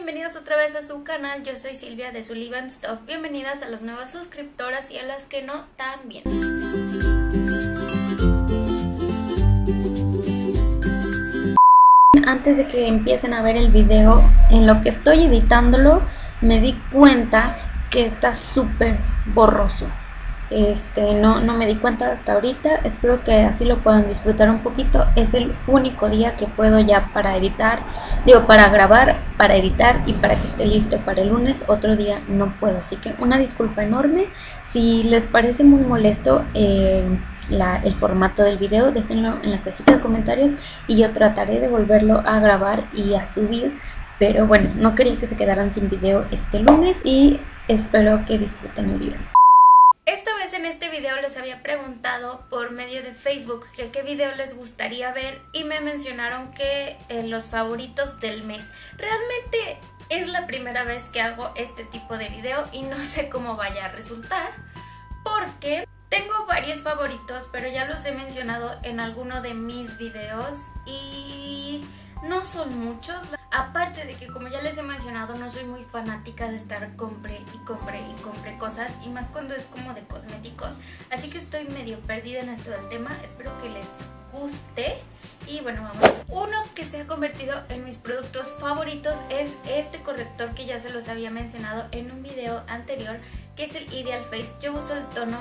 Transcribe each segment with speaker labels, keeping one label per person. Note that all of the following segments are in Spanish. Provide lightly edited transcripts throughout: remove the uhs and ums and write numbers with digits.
Speaker 1: bienvenidos otra vez a su canal. Yo soy Silvia de Sullivan Stuff. Bienvenidas a las nuevas suscriptoras y a las que no también. Antes de que empiecen a ver el video, en lo que estoy editándolo me di cuenta que está súper borroso. No me di cuenta hasta ahorita. Espero que así lo puedan disfrutar un poquito. Es el único día que puedo ya para editar, para grabar, para editar y para que esté listo para el lunes. Otro día no puedo, así que una disculpa enorme. Si les parece muy molesto el formato del video, déjenlo en la cajita de comentarios y yo trataré de volverlo a grabar y a subir. Pero bueno, no quería que se quedaran sin video este lunes y espero que disfruten el video. Esta vez en este video les había preguntado por medio de Facebook que qué video les gustaría ver y me mencionaron que los favoritos del mes. Realmente es la primera vez que hago este tipo de video y no sé cómo vaya a resultar porque tengo varios favoritos, pero ya los he mencionado en alguno de mis videos y no son muchos. Aparte de que, como ya les he mencionado, no soy muy fanática de estar compre cosas, y más cuando es como de cosméticos, así que estoy medio perdida en esto del tema. Espero que les guste y bueno, vamos. Uno que se ha convertido en mis productos favoritos es este corrector que ya se los había mencionado en un video anterior, que es el Ideal Face. Yo uso el tono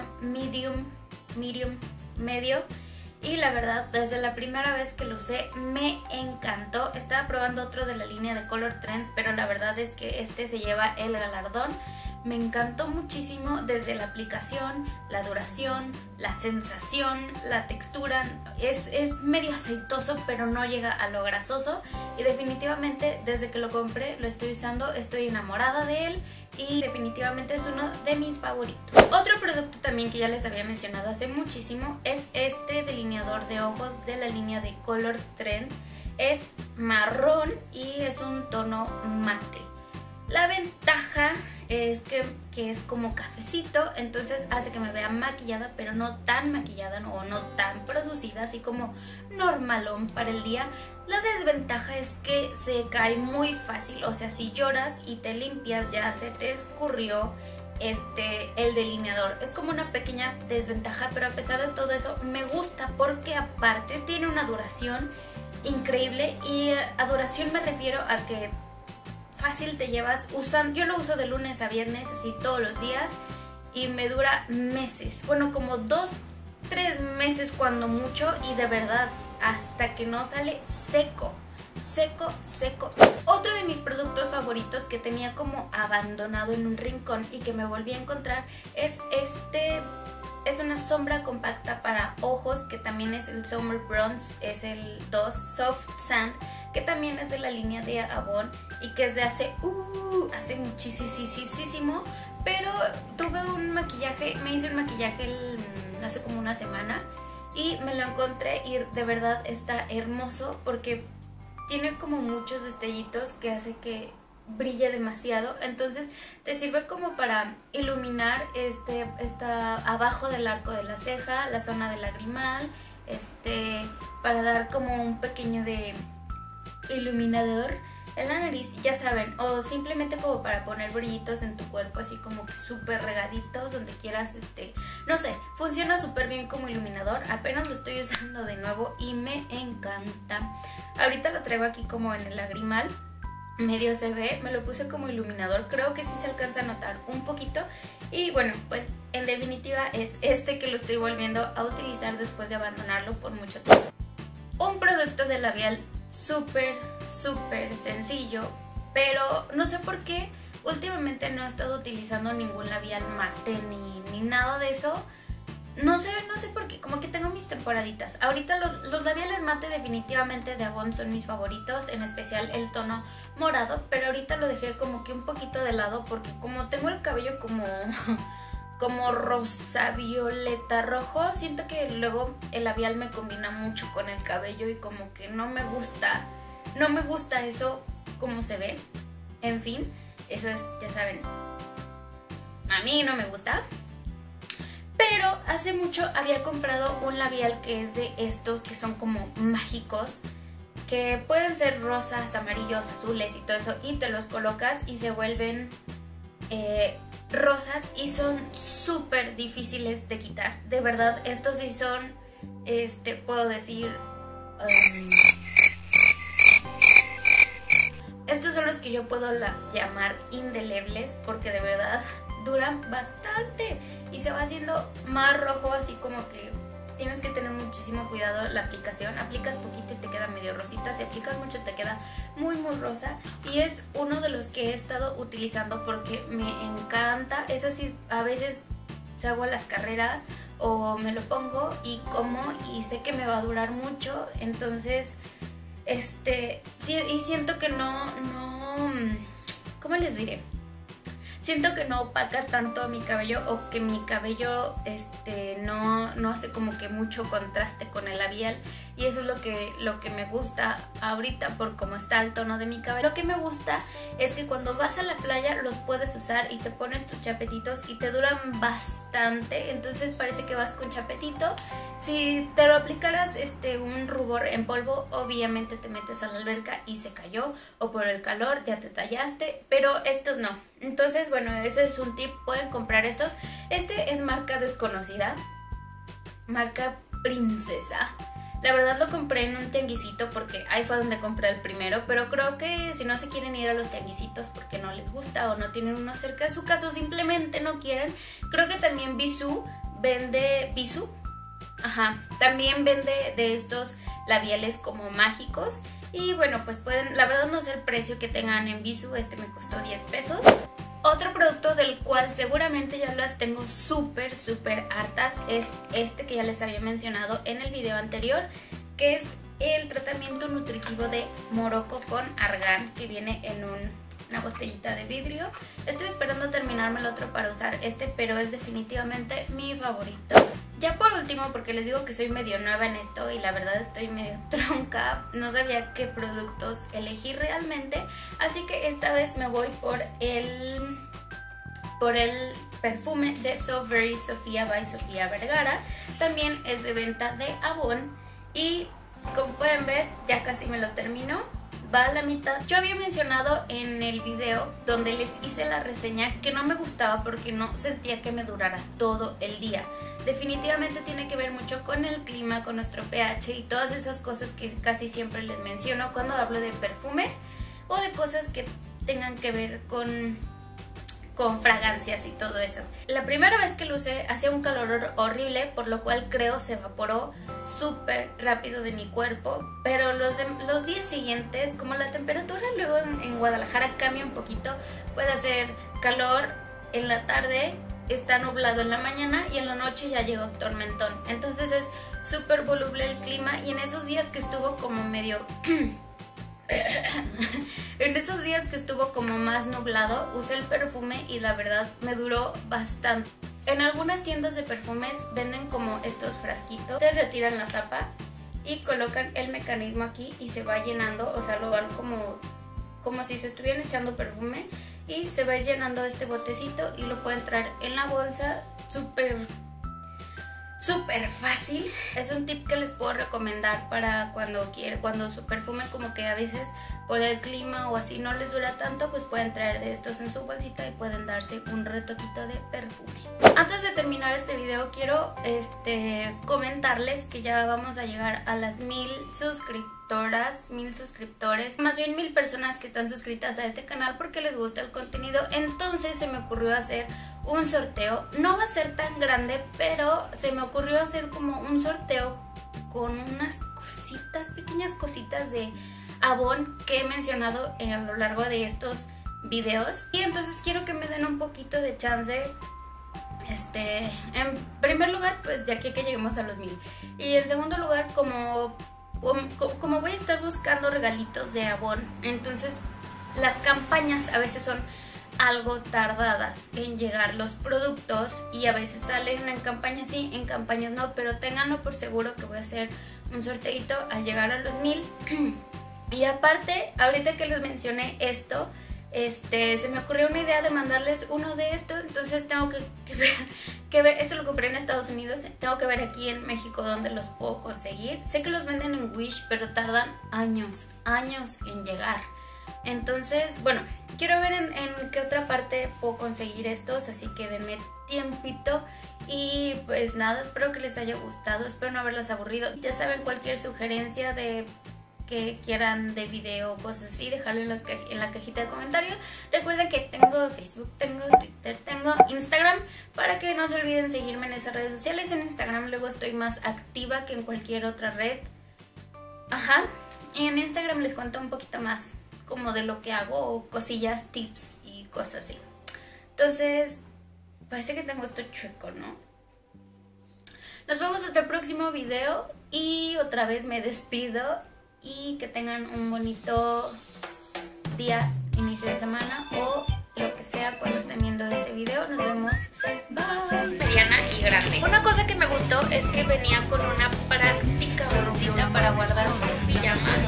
Speaker 1: medio. Y la verdad, desde la primera vez que lo usé me encantó. Estaba probando otro de la línea de Color Trend, pero la verdad es que este se lleva el galardón. Me encantó muchísimo desde la aplicación, la duración, la sensación, la textura. Es medio aceitoso, pero no llega a lo grasoso. Y definitivamente desde que lo compré lo estoy usando, estoy enamorada de él. Y definitivamente es uno de mis favoritos. Otro producto también que ya les había mencionado hace muchísimo es este delineador de ojos de la línea de Color Trend. Es marrón y es un tono mate. La ventaja es que es como cafecito, entonces hace que me vea maquillada, pero no tan maquillada o no tan producida, así como normalón para el día. La desventaja es que se cae muy fácil, o sea, si lloras y te limpias ya se te escurrió el delineador. Es como una pequeña desventaja, pero a pesar de todo eso me gusta porque aparte tiene una duración increíble. Y a duración me refiero a que fácil te llevas usando. Yo lo uso de lunes a viernes, así todos los días, y me dura meses, bueno, como 2-3 meses cuando mucho, y de verdad hasta que no sale seco. Otro de mis productos favoritos que tenía como abandonado en un rincón y que me volví a encontrar es es una sombra compacta para ojos, que también es el Summer Bronze, es el 2 Soft Sand, que también es de la línea de Avon y que es de hace muchísimo. Pero tuve un maquillaje, me hice un maquillaje hace como una semana y me lo encontré y de verdad está hermoso porque tiene como muchos destellitos que hace que brille demasiado. Entonces te sirve como para iluminar está abajo del arco de la ceja, la zona del lagrimal, para dar como un pequeño de iluminador en la nariz, ya saben, o simplemente como para poner brillitos en tu cuerpo, así como que súper regaditos donde quieras, no sé, funciona súper bien como iluminador. Apenas lo estoy usando de nuevo y me encanta. Ahorita lo traigo aquí como en el lagrimal, medio se ve, me lo puse como iluminador, creo que sí se alcanza a notar un poquito. Y bueno, pues en definitiva es que lo estoy volviendo a utilizar después de abandonarlo por mucho tiempo. Un producto de labial súper sencillo, pero no sé por qué últimamente no he estado utilizando ningún labial mate ni nada de eso. No sé por qué, como que tengo mis temporaditas. Ahorita los labiales mate definitivamente de Avon son mis favoritos, en especial el tono morado, pero ahorita lo dejé como que un poquito de lado porque como tengo el cabello como rosa, violeta, rojo, siento que luego el labial me combina mucho con el cabello y como que no me gusta eso como se ve. En fin, eso es, ya saben, a mí no me gusta. Pero hace mucho había comprado un labial que es de estos que son como mágicos, que pueden ser rosas, amarillos, azules y todo eso, y te los colocas y se vuelven rosas y son súper difíciles de quitar. De verdad, estos sí son, puedo decir, estos son los que yo puedo llamar indelebles, porque de verdad duran bastante y se va haciendo más rojo, así como que tienes que tener muchísimo cuidado la aplicación. Aplicas poquito y te queda medio rosita, si aplicas mucho te queda muy rosa, y es uno de los que he estado utilizando porque me encanta. Es así, a veces hago las carreras o me lo pongo y como y sé que me va a durar mucho, entonces y siento que no, ¿cómo les diré? Siento que no opaca tanto a mi cabello, o que mi cabello no hace como que mucho contraste con el labial, y eso es lo que me gusta ahorita por cómo está el tono de mi cabello. Lo que me gusta es que cuando vas a la playa los puedes usar y te pones tus chapetitos y te duran bastante, entonces parece que vas con chapetito. Si te lo aplicaras un rubor en polvo, obviamente te metes a la alberca y se cayó, o por el calor ya te tallaste, pero estos no. Entonces, bueno, ese es un tip, pueden comprar estos. Este es marca desconocida, marca Princesa. La verdad lo compré en un tianguisito porque ahí fue donde compré el primero, pero creo que si no se quieren ir a los tianguisitos porque no les gusta o no tienen uno cerca de su casa o simplemente no quieren, creo que también Bisú vende, también vende de estos labiales como mágicos. Y bueno, pues pueden, la verdad no sé el precio que tengan en Bisú, me costó 10 pesos. Otro producto del cual seguramente ya las tengo súper hartas es este que ya les había mencionado en el video anterior, que es el tratamiento nutritivo de Morocco con argán, que viene en una botellita de vidrio. Estoy esperando terminarme el otro para usar pero es definitivamente mi favorito. Ya por último, porque les digo que soy medio nueva en esto y la verdad estoy medio tronca, no sabía qué productos elegir realmente, así que esta vez me voy por el perfume de So Very Sofía by Sofía Vergara. También es de venta de Avon y como pueden ver ya casi me lo termino, va a la mitad. Yo había mencionado en el video donde les hice la reseña que no me gustaba porque no sentía que me durara todo el día. Definitivamente tiene que ver mucho con el clima, con nuestro pH y todas esas cosas que casi siempre les menciono cuando hablo de perfumes o de cosas que tengan que ver con fragancias y todo eso. La primera vez que lo usé hacía un calor horrible, por lo cual creo se evaporó súper rápido de mi cuerpo, pero los días siguientes, como la temperatura luego en Guadalajara cambia un poquito, puede hacer calor en la tarde, está nublado en la mañana y en la noche ya llega un tormentón, entonces es súper voluble el clima. Y en esos días que estuvo como medio en esos días que estuvo como más nublado, usé el perfume y la verdad me duró bastante. En algunas tiendas de perfumes venden como estos frasquitos, te retiran la tapa y colocan el mecanismo aquí y se va llenando, o sea, lo van como si se estuvieran echando perfume y se va a ir llenando este botecito y lo pueden traer en la bolsa, súper fácil. Es un tip que les puedo recomendar para cuando su perfume como que a veces por el clima o así no les dura tanto, pues pueden traer de estos en su bolsita y pueden darse un retoquito de perfume. Antes de terminar este video quiero comentarles que ya vamos a llegar a las 1000 suscriptoras, 1000 suscriptores, más bien 1000 personas que están suscritas a este canal porque les gusta el contenido. Entonces se me ocurrió hacer un sorteo, no va a ser tan grande, pero se me ocurrió hacer como un sorteo con unas cositas, pequeñas cositas de Avon que he mencionado a lo largo de estos videos. Y entonces quiero que me den un poquito de chance. En primer lugar, pues de aquí que lleguemos a los 1000. Y en segundo lugar, como voy a estar buscando regalitos de Avon, entonces las campañas a veces son algo tardadas en llegar los productos y a veces salen en campañas sí, en campañas no, pero ténganlo por seguro que voy a hacer un sorteito al llegar a los 1000. Y aparte, ahorita que les mencioné esto, se me ocurrió una idea de mandarles uno de estos, entonces tengo que ver, esto lo compré en Estados Unidos, tengo que ver aquí en México dónde los puedo conseguir. Sé que los venden en Wish, pero tardan años en llegar. Entonces, bueno, quiero ver en qué otra parte puedo conseguir estos, así que denme tiempito. Y pues nada, espero que les haya gustado, espero no haberlos aburrido. Ya saben, cualquier sugerencia de que quieran de video o cosas así, dejarlo en la cajita de comentarios. Recuerden que tengo Facebook, tengo Twitter, tengo Instagram, para que no se olviden seguirme en esas redes sociales. En Instagram luego estoy más activa que en cualquier otra red. Ajá, y en Instagram les cuento un poquito más como de lo que hago, o cosillas, tips y cosas así. Entonces, parece que tengo esto chueco, ¿no? Nos vemos hasta el próximo video y otra vez me despido. Y que tengan un bonito día, inicio de semana o lo que sea cuando estén viendo este video. Nos vemos. Bye. Mediana y grande. Una cosa que me gustó es que venía con una práctica bolsita para guardar tu pijama.